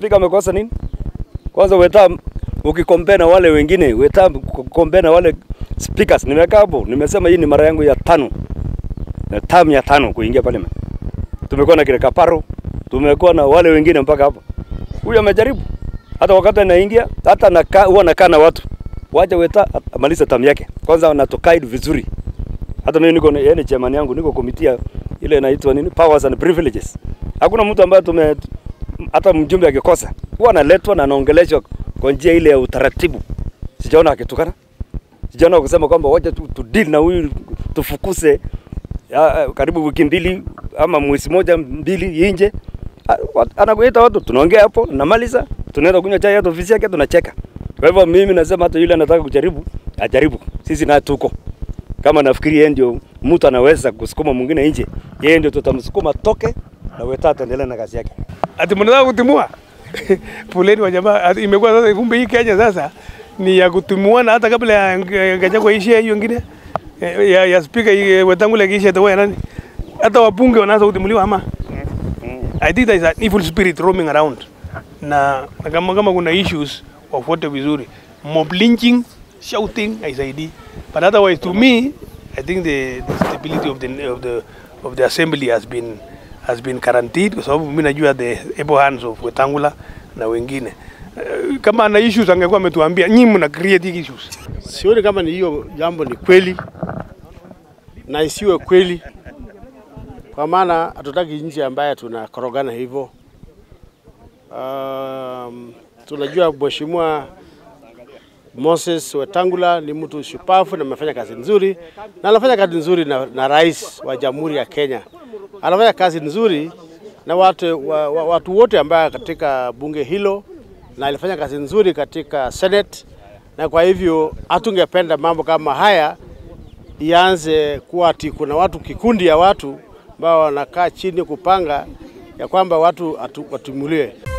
speaker amekosa nini? Kwanza Weta ukikompea na wale wengine, Weta kukompea na wale speakers, nimekaa hapo, nimesema hii ni mara yangu ya 5. Na term ya 5 kuingia parliament. Tumekuwa na kile Kaparo, tumekuwa na wale wengine mpaka hapa. Huyu amejaribu. Hata wakati anaingia, hata huwa anakaa na watu. Wacha Weta amalize term yake. Kwanza wanatoka vizuri. Hata mimi niko yani chairman yangu, niko committee ile inaitwa nini? Powers and Privileges. Hakuna mtu ambaye hata mjumbe akikosa, huwa analetwa na anaongeleshwa kwa njia ile ya utaratibu. Sijaona akitukana. Sijaona kusema kwamba wacha tu deal na huyu tufukuse karibu wiki 2 ama mwezi moja 2 nje. Anakuita watu, tunaongea hapo, namaliza, tunaenda kunywa chai hata ofisi yake tunacheka. Kwa hivyo mimi nasema hata yule anataka kujaribu, ajaribu. Sisi na tuko. Kama nafikiri yeye ndio mtu anaweza kusukuma mwingine nje, yeye ndio tutamsukuma toke na Weta ataendelea na kazi yake. Ati mnataka kutimua? Poleni wa jamaa, imekuwa sasa kumbe hii Kenya sasa ni ya kutimuana hata kabla ya Gachagua ishia hiyo nyingine. Ya speaker Wetangula kisha tawa nani? Hata wabunge wanaanza kutimuliwa ama. I think there is an evil spirit roaming around. Na kama kuna issues wafuate vizuri. Mob lynching, shouting, haisaidii. But otherwise to me, I think the stability of the assembly has been guaranteed kwa sababu mimi najua the able hands of Wetangula na wengine. Kama ana issues angekuwa ametuambia nyinyi mna create issues. Sioni kama ni hiyo jambo ni kweli na isiwe kweli. Kwa maana hatutaki nchi ambaye tunakorogana hivyo. Tunajua mheshimiwa Moses Wetangula ni mtu shupavu na amefanya kazi nzuri na anafanya kazi nzuri na rais wa Jamhuri ya Kenya. Anafanya kazi nzuri na watu wote ambao katika bunge hilo na alifanya kazi nzuri katika Senate, na kwa hivyo hatungependa mambo kama haya ianze kuwa ati kuna watu kikundi ya watu ambao wanakaa chini kupanga ya kwamba watu watumuliwe.